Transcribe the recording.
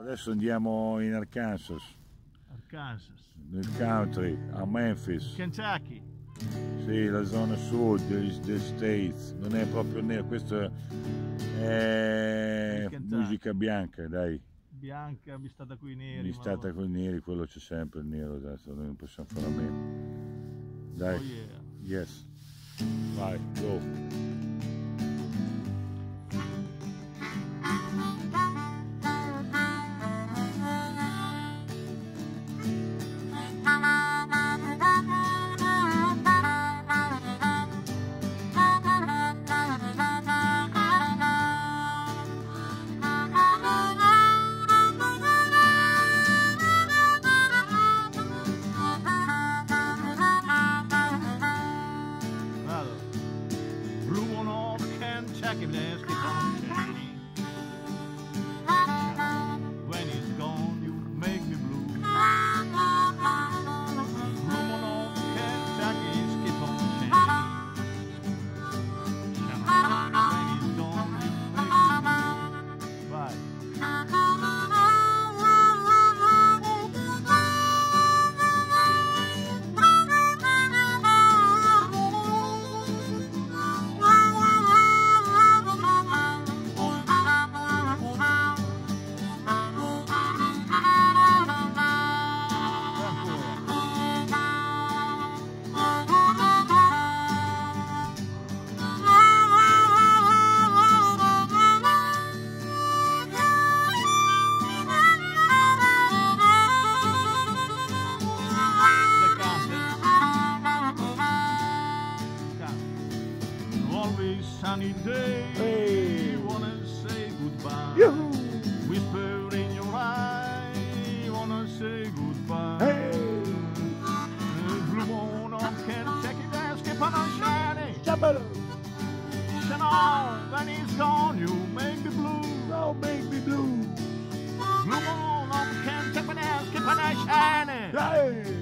Adesso andiamo in Arkansas, nel country, a Memphis. Kentucky. Sì, la zona sud degli States, non è proprio nero, questo è musica bianca, dai. Bianca, mistata con i neri. Mistata con i neri, quello c'è sempre il nero adesso, noi non possiamo fare a meno. Dai, oh yeah. Yes, vai, go. Kentucky blues keep on shining. When it's gone, you make me blue. Blue on Kentucky keep on shining. When it's gone, you make me blue. Vai. Always sunny day, hey. Wanna say goodbye. Yoo-hoo. Whisper in your eye, wanna say goodbye. Hey. Blue moon of Kentucky, that's keep on shining. Shabba. Shine on, when it's gone, you make me blue. Oh, make me blue. Blue moon of Kentucky, that's keep on shining. Hey.